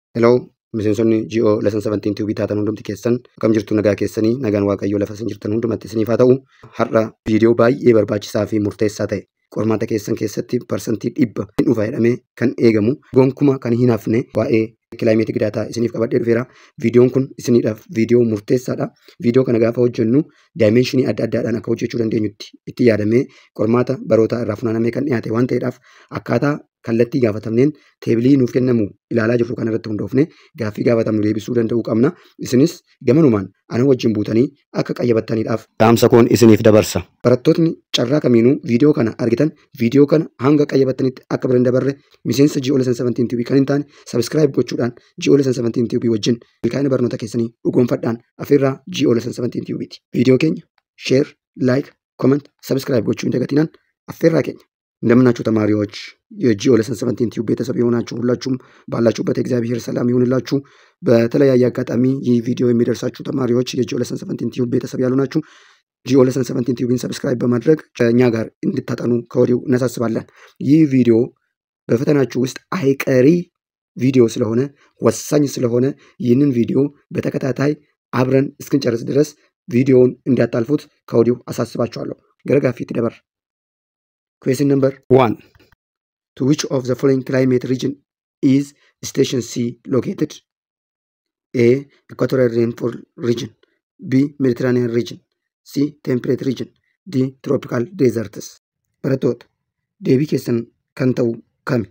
Hello, miseensonni GO lesson 17 bitaatan hundumti keessan akkam jirtu nagaa keessanii nagaan waaqayyoo lafa isin jirtan hundumatti isiniif haa ta'u. Har'a viidiyoo baay'ee barbaachisaa fi murteessaa ta'e qormaata keessan keessatti parsantii 100 dhufa jedhamee kan eegamu gonkumaa kan hin hafne waa'ee kilaayimeetii gidaataa isiniif qabadhee dhufeera. Viidiyoon kun isiniidhaaf viidiyoo murteessaadha. Viidiyoo kana gaafa hojjennu daayimenshinii adda addaadhaan akka hojjechuu dandeenyutti itti yaadamee qormaata baroota irraa funaanamee kan dhiyaate waan ta'eedhaaf akkaataa kallattii gaafatamneen teebilii nuuf kennamu ilaalaa jirru kan irratti hundoofne gaaffii gaafatamnu deebisuu danda'uu qabna. Isinis gamanumaan ana wajjin buutanii akka qayyabattaniidhaaf dhaamsa koon isiniif dabarsa. Barattootni carraa kamiinuu viidiyoo kana argitan viidiyoo kana hanga qayyabattanitti akka bira hin dabarre miseensa GO lesson 17 TV kan hin taane subscribe gochuudhaan GO lesson 17 TV wajjin milkaa'ina barnoota keessanii dhugoonfadhaan afeerraa GO lesson 17 TV ti. Viidiyoo keenya share, like, comment, subscribe gochuu hin dagatinaan afeerraa keenya. እንደምናችሁ ተማሪዎች የጂኦ lesson 17 ቲዩብ ቤተሰብ የሆናችሁ ሁላችሁም ባላችሁበት እግዚአብሔር ሰላም ይሁንላችሁ። በተለያየ አጋጣሚ ይህ ቪዲዮ የሚደርሳችሁ ተማሪዎች የጂኦ lesson 17 ቲዩብ ቤተሰብ ያሉናችሁ ጂኦ lesson 17 ቲዩብን ሰብስክራይብ በማድረግ ከኛ ጋር እንድታጠኑ ከወዲሁ እናሳስባለን። ይህ ቪዲዮ በፈተናችሁ ውስጥ አይቀሪ ቪዲዮ ስለሆነ ወሳኝ ስለሆነ ይህንን ቪዲዮ በተከታታይ አብረን እስክንጨርስ ድረስ ቪዲዮውን እንዳታልፉት ከወዲሁ አሳስባችኋለሁ። ገረጋፊት ደበር Question number 1. To which of the following climate region is Station C located? A. Equatorial rainfall region. B. Mediterranean region. C. Temperate region. D. Tropical deserts. Barattoota deebii keessan kan ta'u kami?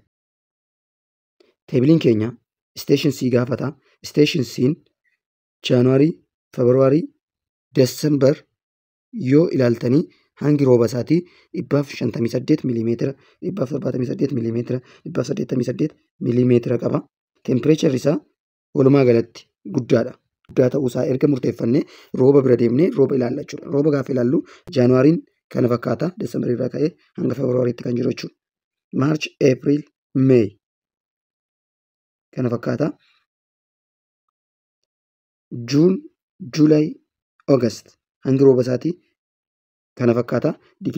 Teebiliin keenya Station C gaafata. Station C January, February, December yoo ilaaltanii hangi rooba isaatii 158 mm, 178 mm, 188 mm qaba. Temperature isaa walumaa galatti guddaadha. Guddaa ta'uu isaa erga murteeffannee rooba bira deemnee rooba ilaalla jechuudha. Rooba gaafa ilaallu Jaanuwaariin kana fakkaata, Desembarii irraa ka'ee hanga Februariitti kan jiru jechuudha. March, April, May kana fakkaata. June, July, August hangi rooba isaatii kana fakkaata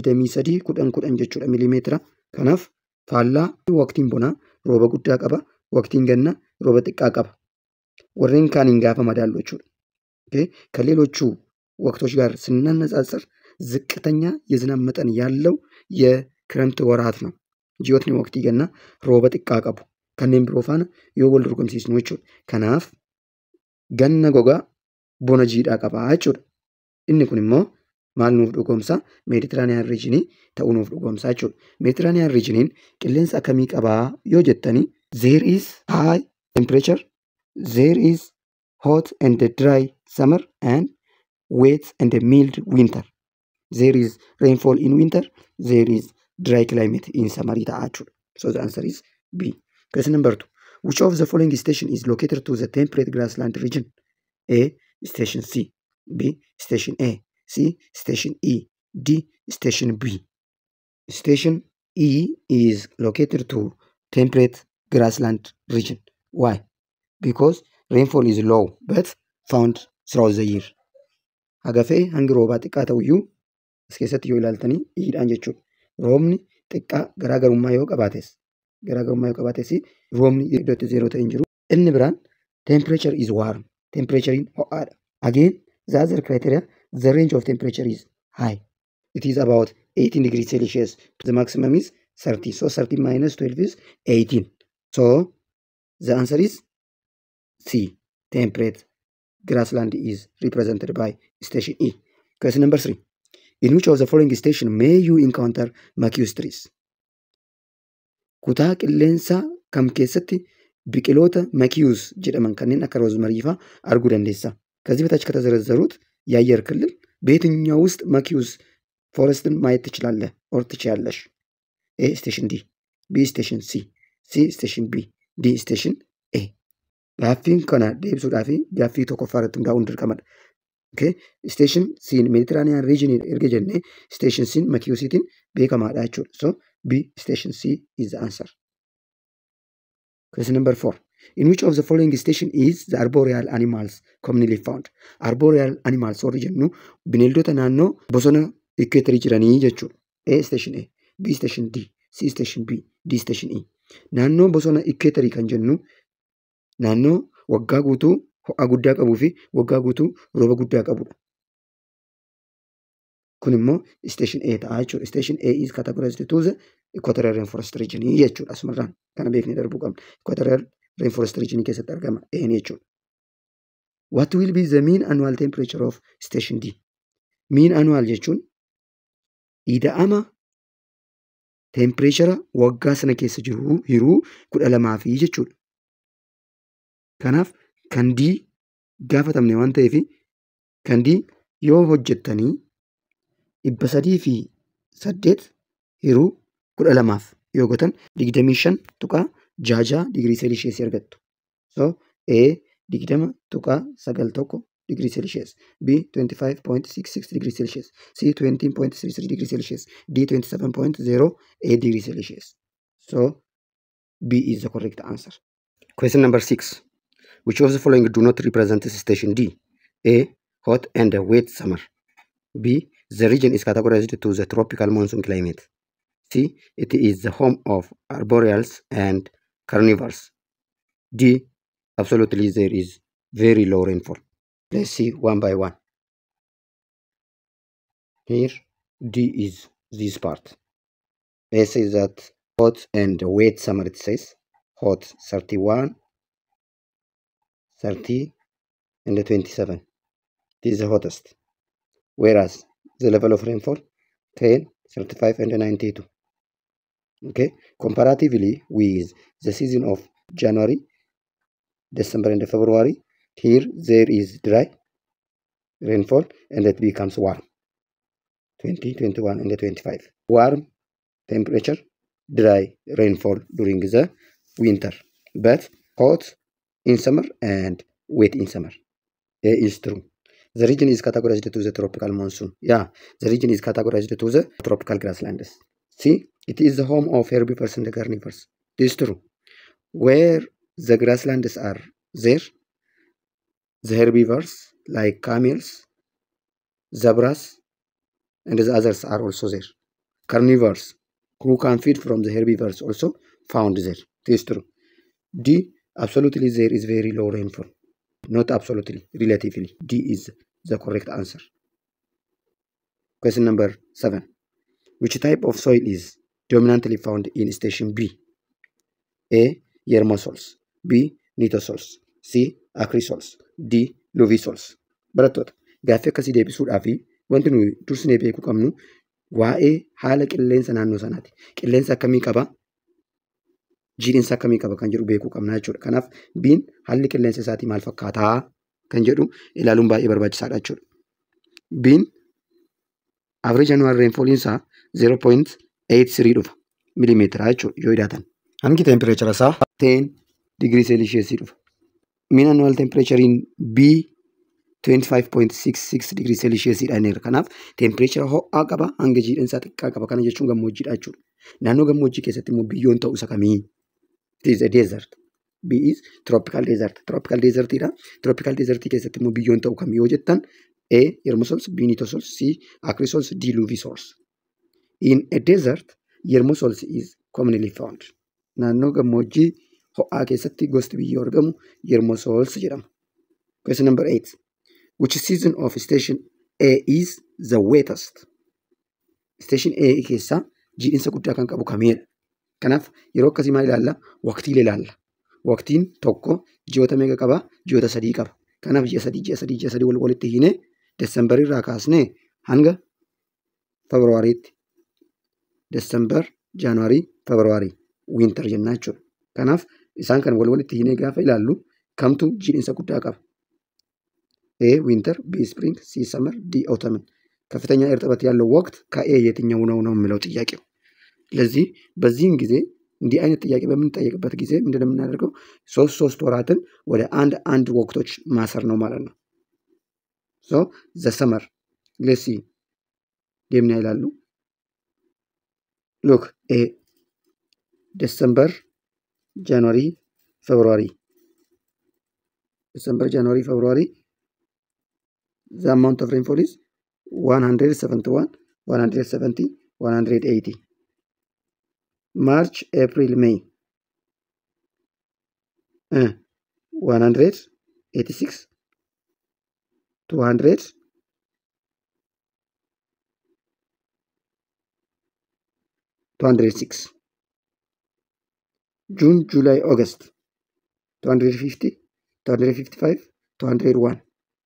23 jechuudha milimeetira. Kanaaf faallaa waqtiin bonaa rooba guddaa qaba, waqtiin gannaa rooba xiqqaa qaba. Warreen kaaniin gaafa madaallu jechuudha. ከሌሎቹ ወቅቶች ጋር ስናነጻጽር ዝቅተኛ የዝናብ መጠን ያለው የክረምት ወራት ነው። ጂኦትኒ ወቅቲ ገና ሮባ xiqq ቀቡ ከነም ብሮፋን የወል ዶርጎምሲስኑ jechuudha. Kanaaf ganna gogaa bona jiidhaa qaba jechuudha. Inni kun immoo maal nuuf dhugoomsa? Mediterranean region ta'uu nuuf dhugoomsa jechuudha. Mediterranean region qilleensa akkamii qabaa yoo jettanii, there is high temperature, there is hot and dry summer and wet and mild winter. There is rainfall in winter, there is dry climate in summer ta'a jechuudha. So the answer is B. Question number 2. Which of the following station is located to the temperate grassland region? A. Station C. B. Station A. C. Station E. D. Station B. Station E is located to temperate grassland region. Why? Because rainfall is low but found throughout the year. Hagafee hangi roobaa xiqqaa ta'uyyuu as keessatti yoo ilaaltanii iidhaan jechuudha. Roobni xiqqaa garaagarummaa yoo qabaates roobni iddootti zeeroo ta'e hin jiru. Inni biraan temperature is warm. Temperaturein ho'aadha. Again the other criteria, the range of temperature is high. It is about 18 degrees Celsius. The maximum is 30. So 30 minus 12 is 18. So the answer is C. Temperate grassland is represented by station E. Question number 3. In which of the following station may you encounter macuous trees? Kutaa qilleensa kam keessatti biqiloota macuous jedhaman kanneen akka roዝመሪ faa arguu dandeessa? ከዚህ በታች ከተዘረዘሩት የአየር ክልል በየትኛው ውስጥ ማኪዩስ ፎረስትን ማየት ትችላለህ ኦር ትችያለሽ? ኤ ስቴሽን ዲ፣ ቢ ስቴሽን ሲ፣ ሲ ስቴሽን ቢ፣ ዲ ስቴሽን ኤ። ጋፊን ከና ዴብሱዳፊ ጋፊ ተቆፋረት እንዳውን ድርቀመድ ኦኬ። ስቴሽን ሲን ሜዲትራኒያን ሪጅን ኤርገጀኔ ስቴሽን ሲን ማኪዩሲቲን ቤከማዳቸው። ሶ ቢ ስቴሽን ሲ ኢዝ ዘ አንሰር። Question number 4. In which of the following station is the arboreal animals commonly found? Arboreal animals warri jennu bineeldota naannoo bosona equator jiranii jechuudha. A station A, B station D, C station B, D station E. Naannoo bosona equator kan jennu naannoo waggaa guutuu ho'a guddaa qabuu fi waggaa guutuu rooba guddaa qabudha. Kun immoo station A ta'a jechuudha. Station A is categorized to the equatorial rainforest region jechuudha. Asumarraan kana beeknee darbuu qabna. Equatorial rainforest region keessatti argama A jechuudha. What will be the mean annual temperature of station D? Mean annual jechuun ida'ama temperature waggaa sana keessa jiru hiruu 12 jechuudha. Kanaaf kan D gaafatamne waan ta'eef kan D yoo hojjettanii 308 hiruu 12 yoo gootan 25.66 digirii seelisheesii argattu. So A 20.91 degree Celsius, B 25.66 degree Celsius, C 20.33 degree Celsius, D 27.08 degree Celsius. So B is the correct answer. Question number 6. Which of the following do not represent station D? A. Hot and wet summer. B. The region is categorized to the tropical monsoon climate. C. It is the home of arboreals and carnivores. D. Absolutely there is very low rainfall. Let's see one by one. Here D is this part. A says that hot and wet summer, it says hot 31, 30 and 27. This is the hottest. Whereas the level of rainfall 10, 35 and 92. Okay, comparatively with the season of January, December and February, here there is dry rainfall and it becomes warm. 20, 21 and 25. Warm temperature, dry rainfall during the winter, but hot in summer and wet in summer. A is true. The region is categorized to the tropical monsoon. Yeah, the region is categorized to the tropical grasslands. See, it is the home of herbivores and carnivores. This is true. Where the grasslands are there, the herbivores like camels, zebras, and the others are also there. Carnivores who can feed from the herbivores also found there. This is true. D, absolutely there is very low rainfall. Not absolutely, relatively. D is the correct answer. Question number 7. Which type of soil is dominantly found in station B? A. Yermosols, B. Nitosols, C. Acrisols, D. Luvisols. Barattoota gaaffii akkasii deebisuudhaaf wanti nuyi dursinee beekuu qabnu waa'ee haala qilleensa naannoo sanaati. Qilleensa akkamii qaba? Jiidhinsa akkamii qaba kan jedhu beekuu qabna jechuudha. Kanaaf B'n haalli qilleensa isaatii maal fakkaataa kan jedhu ilaaluun baay'ee barbaachisaadha jechuudha. B'n average annual rainfall isaa 0.83 dhufa millimeetira jechuudha yoo ilaatan. Hangi temperature isaa 10 degree Celsius dhufa. Mean annual temperature in B 25.66 degree Celsius dha. Kanaaf temperature ho'aa qaba, hanga jiidhinsaa xiqqaa qaba. Kana jechuun gammoojjiidha jechuudha. Naannoo gammoojjii keessatti immoo biyyoon ta'u isa kamii? It is a desert. B is tropical desert. Tropical desert dha. Tropical desert keessatti immoo biyyoon ta'u kamii yoo jettan A. Yermosols, B. Nitosols, C. Acrisols, D. Luvisols. In a desert, Yermosols is commonly found. Naannoo gammoojjii ho'aa keessatti gosti biyyoo argamu Yermosols jedhama. Question number 8. Which season of station A is the wettest? Station A keessa jiidhinsa guddaa kan qabu kamidha? Kanaaf yeroo akkasii maal ilaalla? Waqtiilee ilaalla. Waqtiin tokko ji'oota meeqa qaba? Ji'oota 3 qaba. Kanaaf ji'a 3 walitti hiinee December irraa kaasnee hanga Februariitti. December, January, February winter jennaa jechuudha. Kanaaf isaan kan walitti hiinee gaafa ilaallu kamtu jiidhinsa guddaa qaba? A. winter, B. spring, C. summer, D. autumn. ከፍተኛ እርጥበት ያለው ወቅት ከኤ የትኛው ነው የሚለው ጥያቄው። ስለዚህ በዚህን ጊዜ እንዲህ አይነት ጥያቄ በምንጠየቅበት ጊዜ ምንድነው የምናደርገው? ሶስት ወራትን ወደ አንድ ወቅቶች ማሰር ነው ማለት ነው። ሶ ዘ ሰመር ሌትስ ሲ ደምና ይላሉ። ሉክ ኤ ዲሴምበር፣ ጃንዋሪ፣ ፌብሩዋሪ። ዲሴምበር፣ ጃንዋሪ፣ ፌብሩዋሪ the amount of rainfall is 171, 170, 180. March, April, May 186, 200, 206. June, July, August, 250, 255, 201.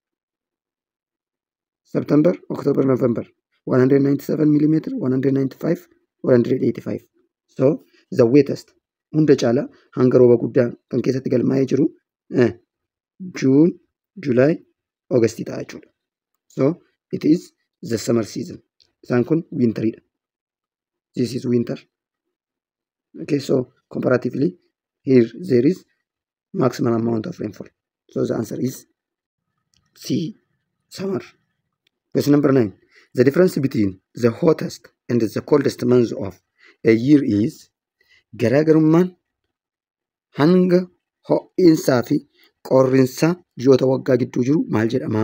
September, October, November, 197 millimeter, 195, 185. So the wettest hunda chala hanga roba guddaa kan keessatti galmaa'ee jiru June, July, August ta'a jechuudha. So it is the summer season. Isaan kun winteridha. This is winter. Okay, so comparatively here there is maximum amount of rainfall. So the answer is C, summer. Question number 9. The difference between the hottest and the coldest months of a year is garaagarummaan hanga ho'insaa fi qorrinsa ji'oota waggaa gidduu jiru maal jedhama?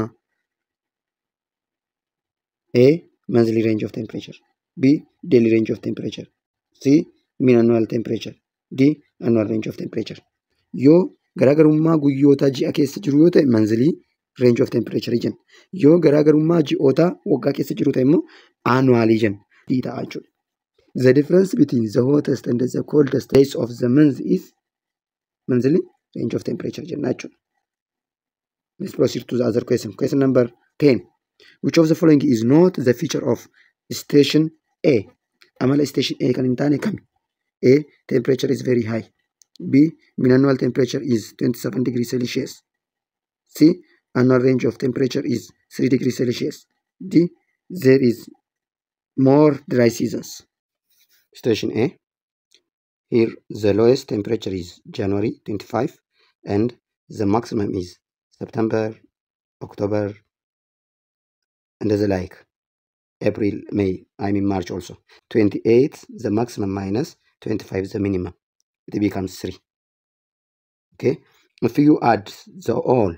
A. Monthly range of temperature. B. Daily range of temperature. C. Mean annual temperature. D. Annual range of temperature. Yoo garaagarummaa guyyoota ji'a keessa jiru yoo ta'e monthly range of temperature jenna. Yoo garaagarummaa ji'oota waggaa keessa jiru ta'e immoo annually jenna. D ta'a jechuudha. The difference between the hottest and the coldest days of the month is monthly range of temperature jenna jechuudha. Let's proceed to the other question. Question number 10. Which of the following is not the feature of station A? Amala station A kan hin taane kami? A. Temperature is very high. B. Mean annual temperature is 27 degrees Celsius. C. Annual range of temperature is 3 degrees Celsius. D. There is more dry seasons. Station A. Here the lowest temperature is January 25 and the maximum is September, October, and the like. April, May, March also. 28 the maximum minus 25 the minimum. It becomes 3. Okay. If you add the all,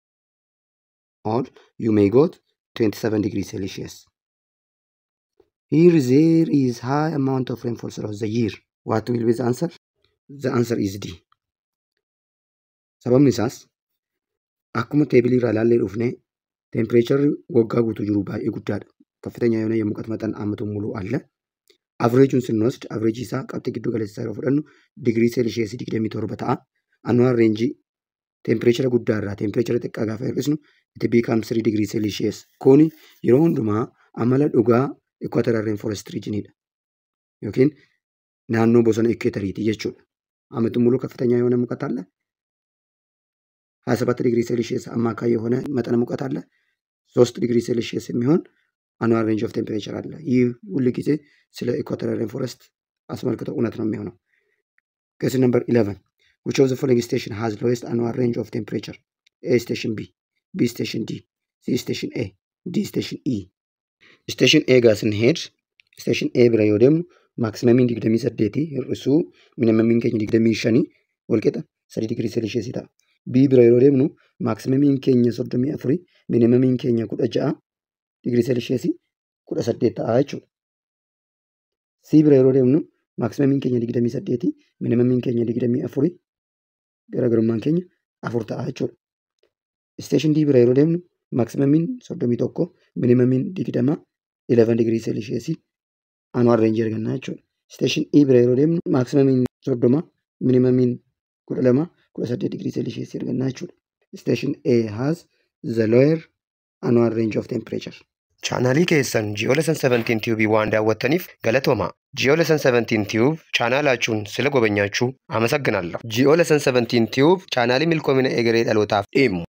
you may got 27 degrees Celsius. Here there is high amount of rainfall throughout the year. What will be the answer? The answer is D. Sababni isaas akkuma teebilii irraa ilaallee dhufne temperature waggaa guutuu jiru baay'ee guddaadha. ከፍተኛ የሆነ የሙቀት መጠን አመቱን ሙሉ አለ። አቨሬጁን ስንወስድ አቨሬጅ ይሳ ቀጥታ ግዱ ገለጻ ይሮ ፈደኑ ዲግሪ ሴልሺየስ ዲግሪ ሚቶር በታ አኑዋል ሬንጅ ቴምፕሬቸር ጉዳራ ቴምፕሬቸር ተቃጋ ፈርስኑ it becomes 3 degree Celsius ኮኒ የሮ ሁንዱማ አመለ ዱጋ ኢኳቶሪያል ሬንፎረስት ሪጅን ይደ ዮኪን ናኖ ቦሰነ ኢኩዌተሪቲ የቹ አመቱን ሙሉ ከፍተኛ የሆነ ሙቀት አለ 27 ዲግሪ ሴልሺየስ አማካይ የሆነ መጠነ ሙቀት አለ 3 ዲግሪ ሴልሺየስ የሚሆን annual range of temperature አለ። ይህ ሁሉ ጊዜ ስለ ኢኳቶሪያል ሬንፎረስት አስመልክቶ እውነት ነው የሚሆነው። Question number 11. Which of the following station has lowest annual range of temperature? A station B, B station D, C station A, D station E. Station A ጋር ስንሄድ station A ብራ ይወደም ማክሲመም ዲግሪ ሰደቲ እርሱ ሚኒመም ከኝ ዲግሪ ሸኒ ወልቀጣ 3 ዲግሪ ሴልሺየስ ይታ B ብራ ይወደም ነው ማክሲመም ከኝ ሶርደሚ አፍሪ ሚኒመም ከኝ ቁደጃ ዲግሪ ሴልሺየስ ኩዳ ሰደታ አቹ ሲ ብራ ይወደም ነው ማክሲመም ከኝ ዲግሪ ሰደቲ ሚኒመም ከኝ ዲግሪ አፍሪ ገራገሩማን ከኝ አፍርታ አቹ ስቴሽን ዲ ብራ ይወደም ነው ማክሲመም ሶርደሚ ቶኮ ሚኒመም ዲግሪማ 11 ዲግሪ ሴልሺየስ annual range ergannacho station E bira yrodem maximum sodoma minimum kuda lama kuda 8 degree Celsius ergannacho station A has the lower annual range of temperature. Channel keessan Geo Lesson 17 Tube waan daawwattaniif galatoma. Geo Lesson 17 Tube chaanalaachun sila gobanyaachuu amasagganaalla. Geo Lesson 17 Tube chaanalii milkoomina egeree dhalootaaf dhimmu.